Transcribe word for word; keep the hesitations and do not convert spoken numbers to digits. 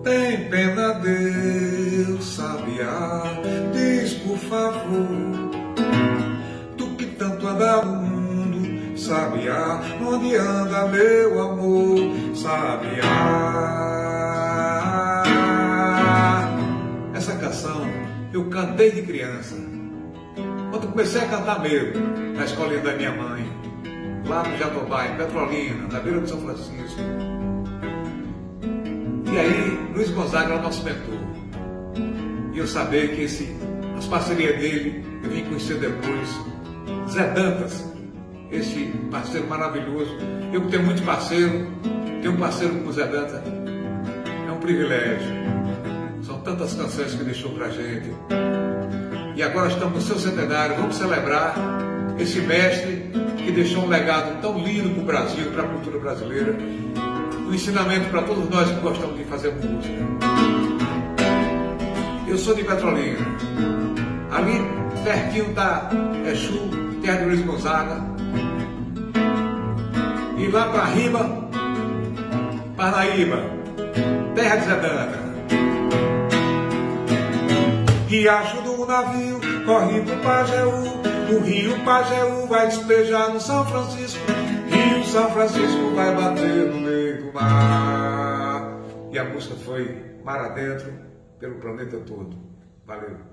Tem pena, Deus, sabiá, diz por favor, tu que tanto anda no mundo, sabiá, onde anda meu amor, sabiá. Essa canção eu cantei de criança, quando comecei a cantar mesmo, na escolinha da minha mãe, lá no Jatobá, em Petrolina, na beira do São Francisco. E aí, Luiz Gonzaga era o nosso mentor. E eu sabia que esse, as parcerias dele, eu vim conhecer depois, Zé Dantas, esse parceiro maravilhoso. Eu que tenho muito parceiro, tenho um parceiro como o Zé Dantas, é um privilégio. São tantas canções que deixou pra gente. E agora estamos no seu centenário, vamos celebrar esse mestre que deixou um legado tão lindo para o Brasil, para a cultura brasileira. Um ensinamento para todos nós que gostamos de fazer música. Eu sou de Petrolina. Ali pertinho está Exu, terra de Luiz Gonzaga. E lá para Riba, Parnaíba, terra de Zé Dantas. Riacho do navio corre pro Pajeú, o rio Pajeú vai despejar no São Francisco, Rio São Francisco vai bater no meio do mar. E a música foi mar adentro pelo planeta todo. Valeu.